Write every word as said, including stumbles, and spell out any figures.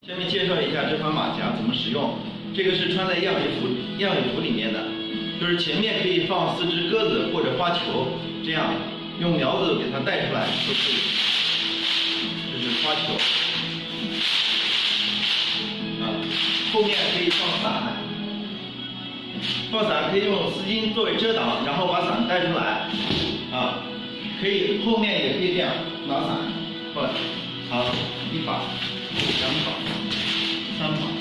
下面介绍一下这款马甲怎么使用。这个是穿在燕尾服燕尾服里面的，就是前面可以放四只鸽子或者花球，这样用苗子给它带出来都可以。这是花球，啊，后面可以放伞，放伞可以用丝巾作为遮挡，然后把伞带出来，啊，可以后面也可以这样拿伞过来，好，一把、两把、三把。